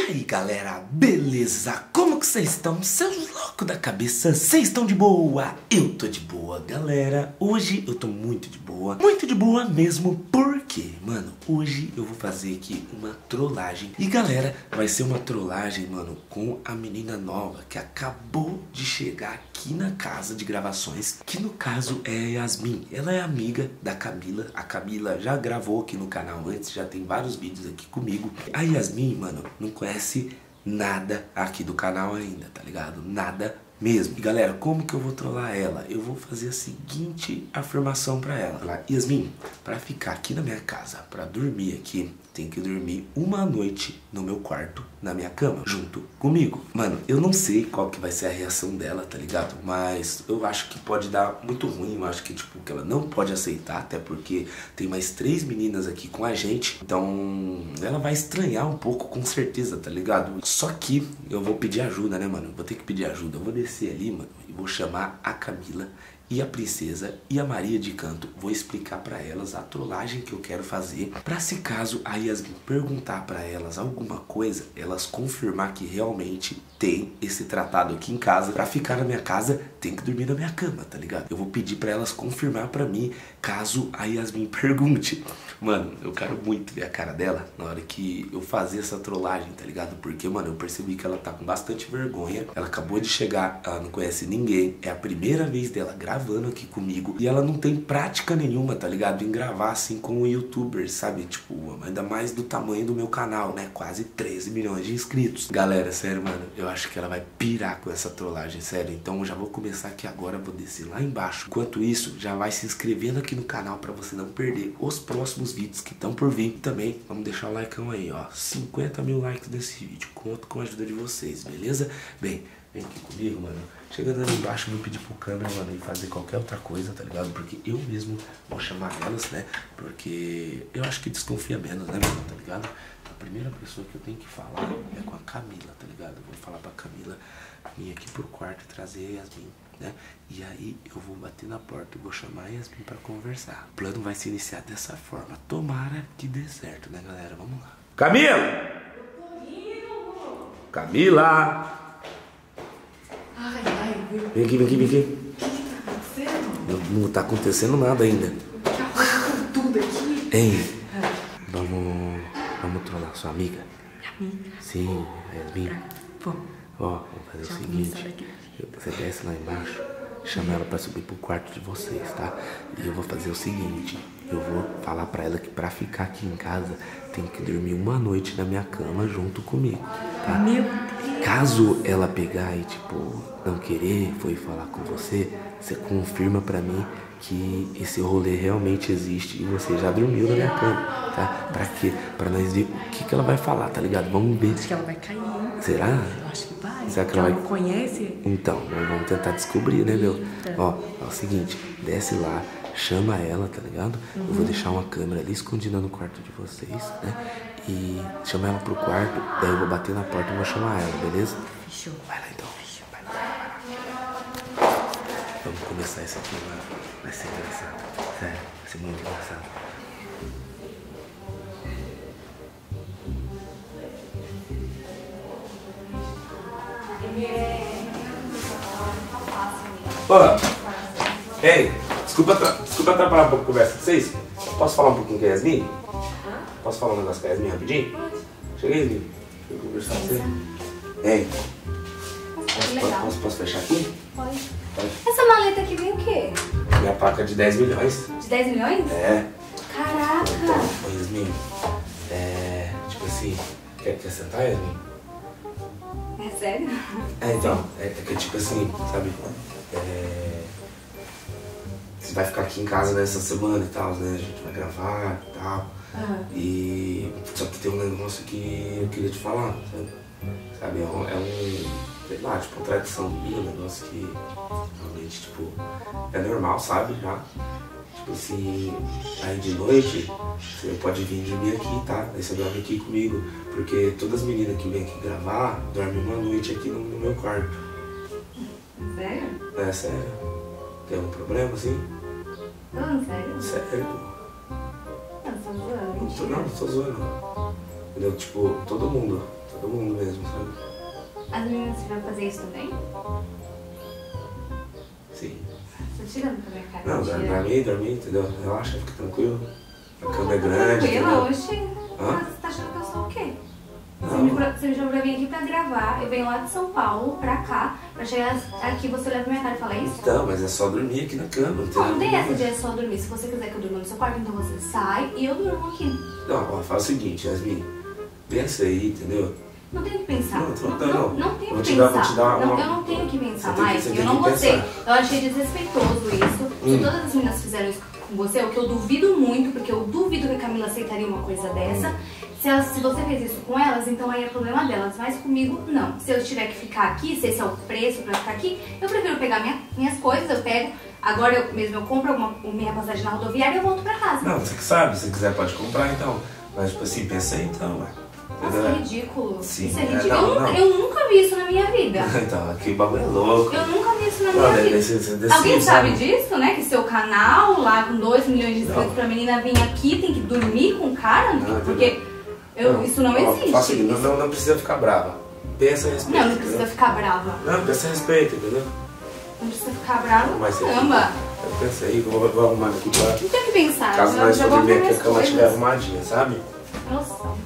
aí galera, beleza? Como que vocês estão? Seus loucos da cabeça, vocês estão de boa? Eu tô de boa, galera. Hoje eu tô muito de boa mesmo. Porque, mano, hoje eu vou fazer aqui uma trollagem. E galera, vai ser uma trollagem, mano, com a menina nova que acabou de chegar aqui na casa de gravações, que no caso é a Yasmin. Ela é amiga da Camila. A Camila já gravou aqui no canal antes, já tem vários vídeos aqui comigo. A Yasmin, mano, não conhece nada aqui do canal ainda, tá ligado? Nada mesmo. E galera, como que eu vou trollar ela? Eu vou fazer a seguinte afirmação pra ela. Falar, Yasmin, pra ficar aqui na minha casa, pra dormir aqui, tem que dormir uma noite no meu quarto, na minha cama, junto comigo. Mano, eu não sei qual que vai ser a reação dela, tá ligado? Mas eu acho que pode dar muito ruim. Eu acho que, tipo, que ela não pode aceitar, até porque tem mais 3 meninas aqui com a gente. Então, ela vai estranhar um pouco, com certeza, tá ligado? Só que eu vou pedir ajuda, né, mano? Vou ter que pedir ajuda. Eu vou descer ali, mano, e vou chamar a Camila e a Princesa e a Maria de Canto. Vou explicar pra elas a trollagem que eu quero fazer, pra se caso a Yasmin perguntar pra elas alguma coisa, elas confirmar que realmente tem esse tratado aqui em casa. Pra ficar na minha casa, tem que dormir na minha cama, tá ligado? Eu vou pedir pra elas confirmar pra mim, caso a Yasmin pergunte. Mano, eu quero muito ver a cara dela na hora que eu fazer essa trollagem, tá ligado? Porque, mano, eu percebi que ela tá com bastante vergonha. Ela acabou de chegar, ela não conhece ninguém. É a primeira vez dela gravando aqui comigo. E ela não tem prática nenhuma, tá ligado? Em gravar assim com um youtuber, sabe? Tipo, ainda mais do tamanho do meu canal, né? Quase 13 milhões de inscritos. Galera, sério, mano, eu acho que ela vai pirar com essa trollagem, sério. Então eu já vou começar aqui agora, vou descer lá embaixo. Enquanto isso, já vai se inscrevendo aqui no canal pra você não perder os próximos vídeos que estão por vir. Também vamos deixar o likeão aí, ó, 50 mil likes nesse vídeo. Conto com a ajuda de vocês, beleza? Bem, vem aqui comigo, mano. Chegando ali embaixo, vou pedir pro câmera, mano, e fazer qualquer outra coisa, tá ligado? Porque eu mesmo vou chamar elas, né? Porque eu acho que desconfia menos, né, mano, tá ligado? A primeira pessoa que eu tenho que falar é com a Camila, tá ligado? Eu vou falar pra Camila vir aqui pro quarto e trazer a Yasmin, né? E aí eu vou bater na porta e vou chamar a Yasmin pra conversar. O plano vai se iniciar dessa forma. Tomara que dê certo, né, galera? Vamos lá. Camila! Camila! Vem aqui, vem aqui, vem aqui. O que tá acontecendo? Não tá acontecendo nada ainda. Que arrumou tudo aqui? Hein? Vamos trollar sua amiga? Amiga? Sim, Yasmin. Vamos. Ó, vamos fazer o seguinte. Você desce lá embaixo, chama ela pra subir pro quarto de vocês, tá? E eu vou fazer o seguinte. Eu vou falar pra ela que pra ficar aqui em casa tem que dormir uma noite na minha cama junto comigo, tá? Meu Deus. Caso ela pegar e, tipo, não querer, foi falar com você, você confirma pra mim que esse rolê realmente existe e você já dormiu na minha cama, tá? Pra quê? Pra nós ver o que ela vai falar, tá ligado? Vamos ver. Acho que ela vai cair. Será? Eu acho que vai. Será que ela ela não conhece? Então, nós vamos tentar descobrir, né, meu? Ó, é o seguinte, desce lá, chama ela, tá ligado? Eu vou deixar uma câmera ali escondida no quarto de vocês, né? E chama ela pro quarto, daí eu vou bater na porta e vou chamar ela, beleza? Fechou. Vai lá então. Vai lá. Vamos começar isso aqui, mano. Vai ser engraçado. Sério, vai ser muito engraçado. Ô, ei, desculpa atrapalhar um pouco a conversa de vocês. Posso falar um pouquinho com a Yasmin? Posso falar um negócio com a Yasmin rapidinho? Chega aí, Yasmin. Deixa eu conversar com você. Ei, posso fechar aqui? Pode. Pode. Essa maleta aqui vem o quê? Minha placa de 10 milhões. De 10 milhões? É. Caraca! Então, ô, Yasmin, tipo assim, quer sentar, Yasmin? É sério? Então, é que tipo assim, sabe? Você vai ficar aqui em casa nessa semana e tal, né? A gente vai gravar e tal. E só que tem um negócio que eu queria te falar, sabe? Sei lá, tipo, uma tradição minha, um negócio que realmente, tipo, é normal, sabe? Já. Tipo assim, aí de noite, você pode vir dormir aqui, tá? Aí você dorme aqui comigo, porque todas as meninas que vêm aqui gravar, dormem uma noite aqui no meu quarto. Sério? É sério. Tem algum problema, assim? Não, sério? Sério. Não, tô zoando. Não tô zoando. Entendeu? Tipo, todo mundo Todo mundo mesmo, sabe? As meninas vão fazer isso também? Sim. Tô tirando pra minha cara. Não, dormir, entendeu? Relaxa, fica tranquilo. A cama é grande. Tranquila, Entendeu? oxi. Hã? Você tá achando que eu sou o quê? Não. Você me chamou pra vir aqui pra gravar, eu venho lá de São Paulo pra cá, pra chegar aqui você olhar pra minha cara e falar isso? Então, mas é só dormir aqui na cama, entendeu? Não tem essa de é só dormir. Se você quiser que eu durma no seu quarto, então você sai e eu durmo aqui. Não, ó, faz o seguinte, Yasmin. Pensa aí, entendeu? Não tenho que pensar. Não Não tenho Vou que te dar pensar. uma- Eu não tenho que pensar Você tem que- mais. você Eu tem não que gostei. pensar. Eu achei desrespeitoso isso. Se todas as meninas fizeram isso com você, o que eu duvido muito, porque eu duvido que a Camila aceitaria uma coisa dessa. Se você fez isso com elas, então aí é problema delas. Mas comigo, não. Se eu tiver que ficar aqui, se esse é o preço pra ficar aqui, eu prefiro pegar minhas coisas, eu pego. Agora eu compro minha passagem na rodoviária e eu volto pra casa. Não, você que sabe, se quiser pode comprar então. Mas tipo assim, pensa aí então, ué. Nossa, que ridículo. Sim, Isso é é, ridículo. não. Eu nunca vi isso na minha vida. Então, aqui o bagulho é louco. Eu nunca vi isso na minha Olha, vida. desse Alguém sabe sabe? disso, né? Que seu canal, lá com 2 milhões de inscritos, Não. pra menina vir aqui, tem que dormir com o cara? Não, Porque isso não Ó, existe. faça o seguinte, não precisa ficar brava. Pensa a respeito. Não precisa entendeu? ficar brava. Não, pensa a respeito, entendeu? Não precisa ficar brava, Não vai ser caramba. Pensa aí, vou arrumar aqui pra. Não tem que pensar. Caso eu nós já for vou dormir arrumar aqui, a minhas cama estiver coisas. arrumadinha, sabe? Nossa.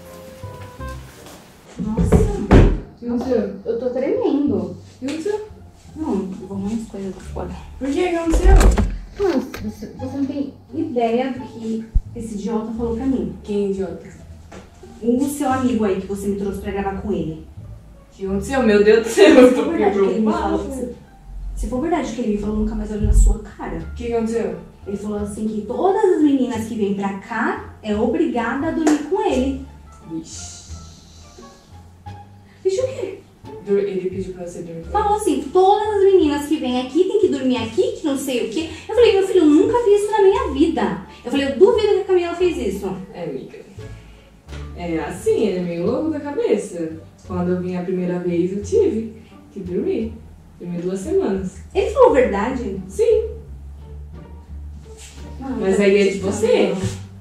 Nossa. Eu tô tremendo. E o seu? Não, eu vou arrumar minhas coisas aqui fora. Por que aconteceu? Mano, você não tem ideia do que esse idiota falou pra mim. Quem é idiota? O seu amigo aí que você me trouxe pra gravar com ele. O que aconteceu? Meu Deus do céu, eu Se tô for verdade que ele me preocupada. falou, se for verdade que ele me falou, nunca mais olho na sua cara. O que aconteceu? Ele falou assim que todas as meninas que vêm pra cá é obrigada a dormir com ele. Vixe. Deixa o quê? Ele pediu pra você dormir. Falou assim, todas as meninas que vêm aqui tem que dormir aqui, que não sei o quê. Eu falei, meu filho, eu nunca vi isso na minha vida. Eu falei, eu duvido que a Camila fez isso. É, amiga. É assim, ele é meio louco da cabeça. Quando eu vim a primeira vez, eu tive que dormir. Dormi 2 semanas. Ele falou verdade? Sim. Não, Mas não aí é de acredito, você.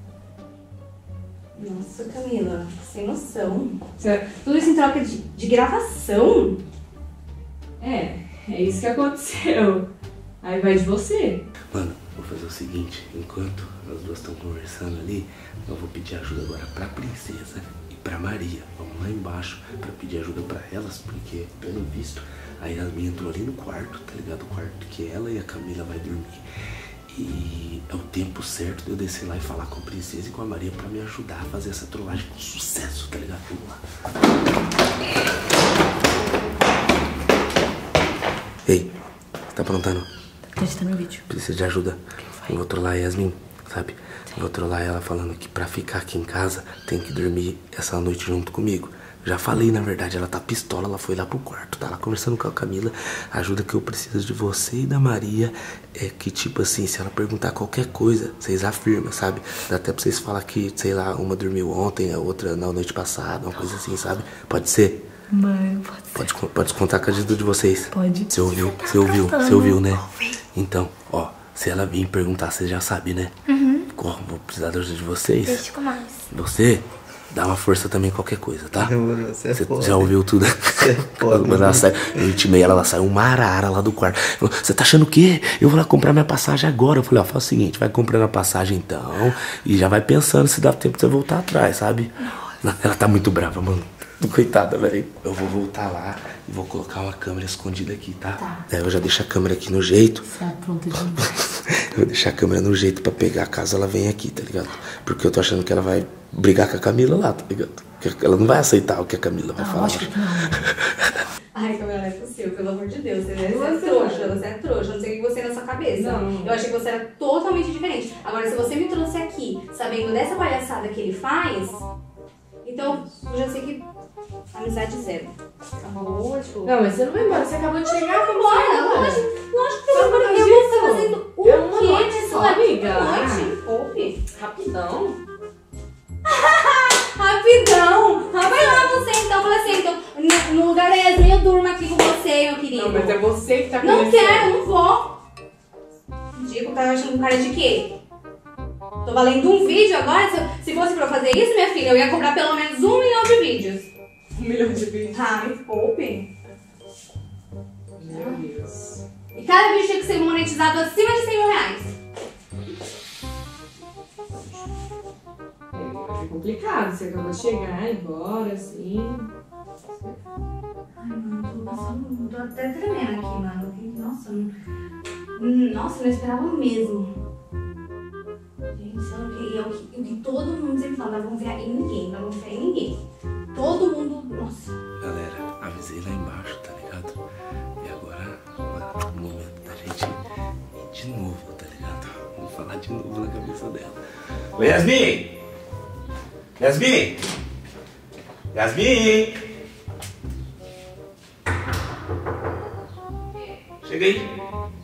não. Nossa, Camila, sem noção. Você- Tudo isso em troca de gravação? É isso que aconteceu. Aí vai de você. Mano, vou fazer o seguinte, enquanto as duas estão conversando ali, eu vou pedir ajuda agora pra Princesa e pra Maria. Vamos lá embaixo pra pedir ajuda pra elas, porque, pelo visto, a Yasmin entrou ali no quarto, tá ligado? O quarto que ela e a Camila vai dormir. E é o tempo certo de eu descer lá e falar com a Princesa e com a Maria pra me ajudar a fazer essa trollagem com sucesso, tá ligado? Vamos lá. Ei, tá aprontando? Acreditando no vídeo. Precisa de ajuda. Eu vou trollar a Yasmin, sabe? Eu vou trollar ela falando que pra ficar aqui em casa tem que dormir essa noite junto comigo. Já falei, na verdade, ela tá pistola, ela foi lá pro quarto, tá lá conversando com a Camila. A ajuda que eu preciso de você e da Maria é que, tipo assim, se ela perguntar qualquer coisa, vocês afirmam, sabe? Dá até pra vocês falar que, sei lá, uma dormiu ontem, a outra na noite passada, uma coisa assim, sabe? Pode ser? Mano, pode ser. Pode contar com a ajuda de vocês. Pode. Você ouviu? Você ouviu, né? Então, ó, se ela vir perguntar, você já sabe, né? Vou precisar da ajuda de vocês. Deixa com mais. Você dá uma força também em qualquer coisa, tá? Demorou, você é Você foda. já ouviu tudo? foda, Quando ela sai, eu intimei ela saiu uma arara lá do quarto. Falou, você tá achando o quê? Eu vou lá comprar minha passagem agora. Eu falei, ó, faz o seguinte, vai comprando a passagem então e já vai pensando se dá tempo de você voltar atrás, sabe? Ela tá muito brava, mano. Coitada, velho. Eu vou voltar lá e vou colocar uma câmera escondida aqui, tá? Tá. Eu já deixo a câmera aqui no jeito. Tá pronto demais. Eu vou deixar a câmera no jeito pra pegar caso ela venha aqui, tá ligado? Porque eu tô achando que ela vai brigar com a Camila lá, tá ligado? Que ela não vai aceitar o que a Camila vai falar. Lógico que não. Ai, Camila, não é possível, pelo amor de Deus. Você é trouxa, você é trouxa. Não sei o que você é na sua cabeça. Não. Eu achei que você era totalmente diferente. Agora, se você me trouxe aqui sabendo dessa palhaçada que ele faz, então eu já sei que amizade zero. Lógico. Não, mas você não vai embora. Você acabou de chegar, como Bora, você vai embora? lógico que Só eu vou por embora. Eu causa vou estar disso? fazendo o É uma quê noite nessa só, amiga. noite? Poupe. Rapidão. Rapidão! Vai lá você então, fala assim, então, no lugar da Yasmin eu durmo aqui com você, meu querido. Não, mas é você que tá Não conversando. quero, não vou. Digo, tá achando com cara de quê? Tô valendo um vídeo agora? Se fosse pra eu fazer isso, minha filha, eu ia comprar pelo menos 1 milhão de vídeos. 1 milhão de vídeos. Tá, me poupe. Meu Deus. E cada vídeo tinha que ser monetizado acima de 100 mil reais. É complicado, você acabou de chegar, embora, assim. Ai, mano, tô passando. Tô até tremendo aqui, mano. Nossa, nossa, não esperava mesmo. Gente, é o que todo mundo sempre fala, não vão confiar em ninguém, não vão confiar em ninguém. Todo mundo, nossa. Galera, avisei lá embaixo, tá ligado? E agora, mano, o momento da gente ir de novo, tá ligado? Vamos falar de novo na cabeça dela. Oi, Yasmin! Yasmin! Yasmin! Chega aí.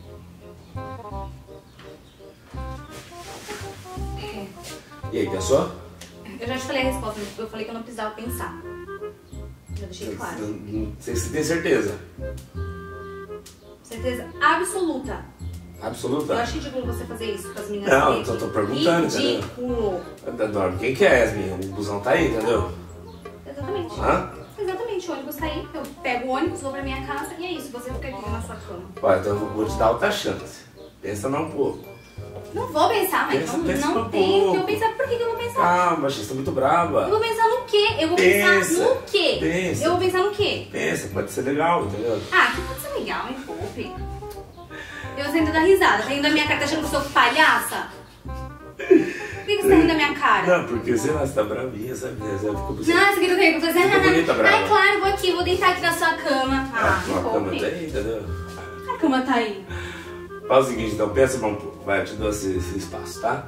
E aí, pensou? Eu já te falei a resposta, eu falei que eu não precisava pensar. Já deixei claro. Você tem certeza? Certeza absoluta. Absoluta? Eu acho ridículo você fazer isso com as meninas. Não, eu tô perguntando, entendeu? Ridículo. Quem que é, Yasmin? O busão tá aí, entendeu? Exatamente. Hã? Exatamente, o ônibus tá aí, eu pego o ônibus, vou pra minha casa e é isso, você fica aqui na sua cama. Olha, então eu vou te dar outra chance. Pensa mais um pouco. Não vou pensar, mas Pensa não um tem pouco. que eu pensar. Por que eu vou pensar? Calma, você tá muito brava. Eu vou pensar no quê? Eu vou Pensa, pensar no quê? pensa. Eu vou pensar no quê? Pensa, pode ser legal, entendeu? Ah, que pode ser legal, hein, poupe. Eu sento da risada, tá rindo da minha cara, tá achando que eu sou palhaça? Por que você tá rindo da minha cara? Não, porque sei lá, você tá bravinha, sabe? Você ficou Não, você quer que eu fazer? Fica bonita, brava. Ai, claro, vou aqui, vou deitar aqui na sua cama. Ah, me a cama tá poupe. aí, entendeu? A cama tá aí. Faz o seguinte, então pensa mais um pouco. Vai, eu te dou esse espaço, tá?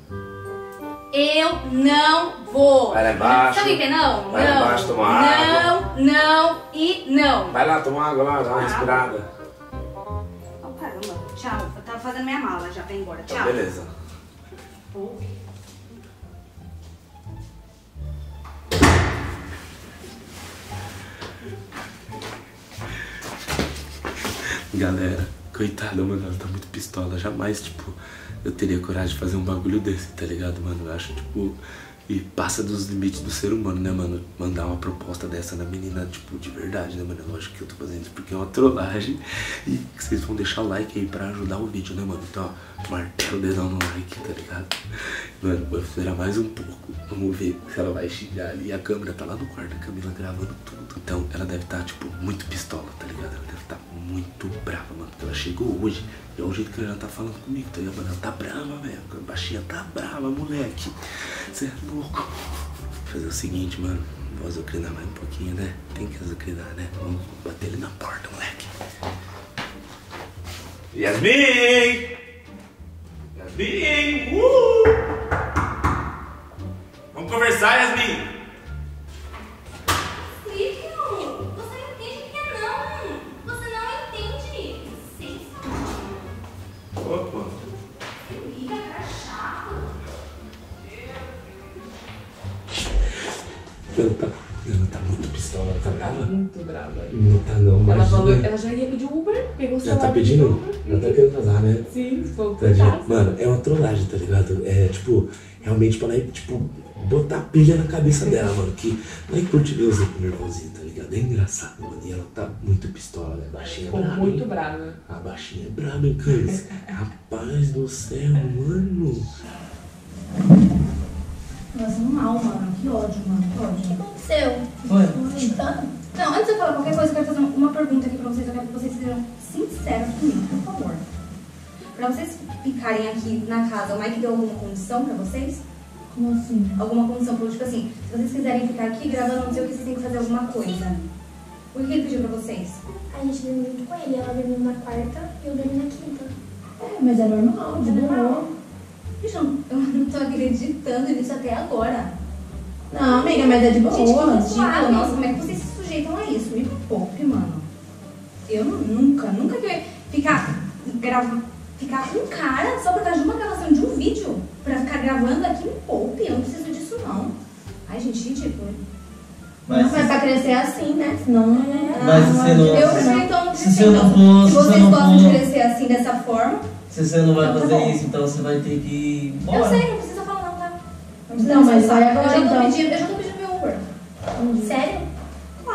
Eu não vou. Vai lá embaixo. Sabe o que? Não, Vai lá não. embaixo tomar água. Não e não. Vai lá, toma água lá, dá uma respirada. Oh, caramba. Tchau. Eu tava fazendo minha mala já pra ir embora. Tchau. Então, beleza. Galera, coitada, mano, ela tá muito pistola. Jamais, tipo, eu teria coragem de fazer um bagulho desse, tá ligado, mano? Eu acho, tipo, e passa dos limites do ser humano, né, mano? Mandar uma proposta dessa na menina, tipo, de verdade, né, mano? É lógico que eu tô fazendo isso porque é uma trollagem. E vocês vão deixar o like aí pra ajudar o vídeo, né, mano? Então, ó, martela o dedão no like, tá ligado? Mano, vou esperar mais um pouco. Vamos ver se ela vai xingar ali. A câmera tá lá no quarto, a Camila gravando tudo. Então, ela deve estar, tipo, muito pistola, tá ligado? Ela deve estar muito brava, mano. Porque ela chegou hoje e é o jeito que ela tá falando comigo, tá ligado? Mano, ela tá brava, velho. A baixinha tá brava, moleque. Você é louco. Vou fazer o seguinte, mano. Vou azucrinar mais um pouquinho, né? Tem que azucrinar, né? Vamos bater ele na porta, moleque. Yasmin! Yasmin! Vamos conversar, Yasmin! Filho, você não entende o que é não. Você não entende. Opa! Liga, cara chato. Ela tá muito pistola, ela tá brava? Muito brava. Não tá não, mas... Ela falou que ela já ia pedir Uber, pegou o Já celular. tá pedindo? Uber. Já tá querendo casar, né? Sim, foi Tadinha. Mano, é uma trollagem, tá ligado? É, tipo, realmente pra ela, tipo, botar pilha na cabeça dela, mano. Que não é curte ver os nervosinhos, tá ligado? É engraçado, mano. E ela tá muito pistola, né? Baixinha é Ficou brava. muito hein? brava. A baixinha é braba, hein, Cães? Rapaz do céu, mano. Nossa, mal, mano. Que ódio, mano. Que ódio. O que aconteceu? Foi. Não, antes de eu falar qualquer coisa, eu quero fazer uma pergunta aqui pra vocês. Eu quero que vocês sejam sinceros comigo, por favor. Pra vocês ficarem aqui na casa, o Mike deu alguma condição pra vocês? Como assim? Alguma condição? Tipo assim, se vocês quiserem ficar aqui gravando, não sei o que, vocês têm que fazer alguma coisa. O que ele pediu pra vocês? A gente dormiu junto com ele. Ela dormiu na quarta e eu dormi na quinta. É, mas é normal, de É boa. normal. Gente, eu não tô acreditando nisso até agora. Não, amiga, mas é de boa. Gente, que de suave. boa. Nossa, como é que vocês se sujeitam a isso? Me poupe, mano. Eu nunca que eu ia ficar com um cara só por causa de uma gravação de um vídeo pra ficar gravando aqui, me poupe. Eu não preciso disso, não. Ai, gente, ridículo. Mas pra crescer assim, né? Senão não é. Mas se você não- Eu prefiro então não Se crescer. você não Então, for- se se você vocês não gostam de for- crescer assim, dessa forma, Se você não vai Então tá fazer bom. isso, então você vai ter que ir embora. eu sei, não precisa falar não, tá? Não, mas vai agora, eu já tô então. pedindo meu Uber. Entendi. Sério?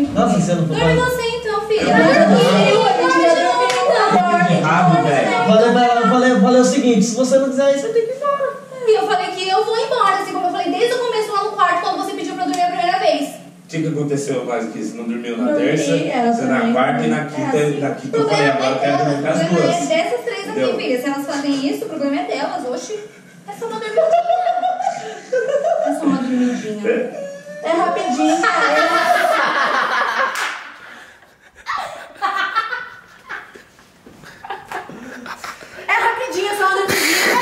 Nossa, você não foi. Dorme você então, filho. Falei o seguinte, se você não quiser ir, você tem que ir embora. E eu falei que eu vou embora, assim como eu falei desde o começo lá no quarto, quando você pediu pra eu dormir a primeira vez. O que aconteceu mais que você não dormiu na Dormi, terça, ela você na também. quarta e na quinta, eu falei agora eu quero dormir com as O problema duas. é dessas três aqui, Entendeu? filha. Se elas fazem isso, o problema é delas, oxi. É só uma dormidinha. É só uma dormidinha. É rapidinho. É rapidinho, só uma dormidinha.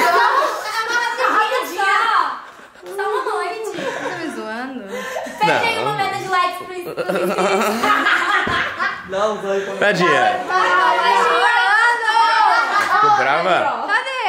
Só uma noite. Tá me zoando? Pede aí uma meta de likes pro vídeo. Não, vai. Tadinha. Vai chorando. Ficou brava? Cadê?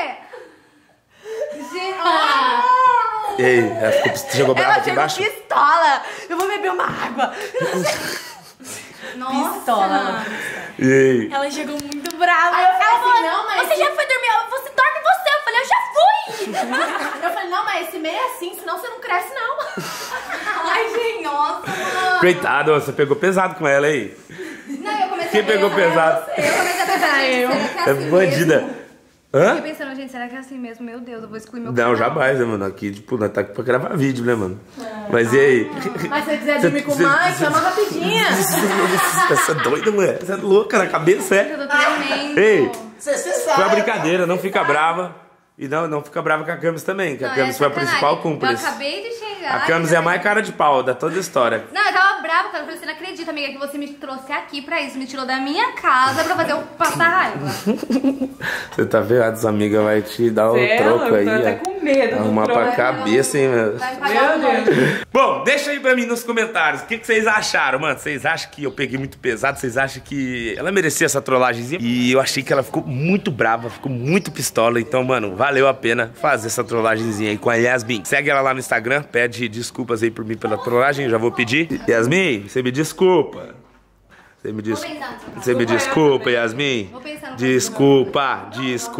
E aí, ela chegou brava aqui embaixo? pistola. Eu vou beber uma água. Nossa. Pistola. E aí? Ela chegou muito brava. Aí eu falei assim, não, mas... Você já foi dormir? Você dorme você. Eu falei, eu já fui. Eu falei, não, mas esse meio é assim, senão você não cresce, não. Ai, gente, nossa, mano. Coitado, você pegou pesado com ela aí. Não, eu comecei Quem a pegou pensar, pesado? Eu comecei a pensar, gente, será que é É assim bandida. mesmo? Hã? Fiquei pensando, gente, será que é assim mesmo? Meu Deus, eu vou excluir meu Não, canal. jamais, né, mano? Aqui, tipo, nós tá aqui pra gravar vídeo, né, mano? Mas e aí? Mas se você quiser dormir com mais, chama rapidinha. Você é doida, mulher? Você é louca na cabeça, é? Eu tô tremendo. Ei, Você foi uma brincadeira, não fica brava. E não fica brava com a Camis também, que a Não, Camis é foi a sacanagem. principal cúmplice. Eu acabei de chegar. A Camis é a mais cara de pau da toda a história. Não, eu tava brava, cara. Eu falei, você não acredita, amiga, que você me trouxe aqui pra isso. Me tirou da minha casa pra fazer eu passar raiva. Você tá vendo? As amigas vai te dar um troco aí, eu tô até ó. com medo do Arrumar troco. pra cabeça, hein, meu? Vai me pagar Meu um Deus. Bom, deixa aí pra mim nos comentários. O que vocês acharam, mano? Vocês acham que eu peguei muito pesado? Vocês acham que ela merecia essa trollagemzinha? E eu achei que ela ficou muito brava, ficou muito pistola. Então, mano, valeu a pena fazer essa trollagemzinha aí com a Yasmin. Segue ela lá no Instagram, pede desculpas aí por mim pela trollagem, eu já vou pedir. Yasmin, você me desculpa. Você me desculpa, Yasmin. Vou pensar no Desculpa.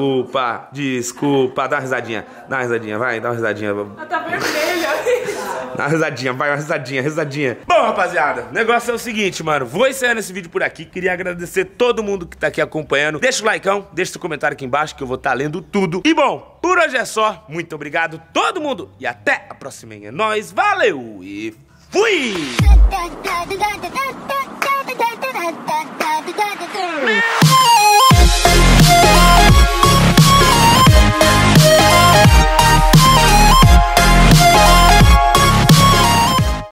Dá uma risadinha, vai, dá uma risadinha. Ela tá vermelha. Dá uma risadinha, vai, uma risadinha. Bom, rapaziada, o negócio é o seguinte, mano. Vou encerrando esse vídeo por aqui. Queria agradecer todo mundo que tá aqui acompanhando. Deixa o likeão, deixa seu comentário aqui embaixo que eu vou estar lendo tudo. E bom, por hoje é só. Muito obrigado todo mundo e até a próxima. É nóis, valeu e fui! da da da da da da da da da da da da da da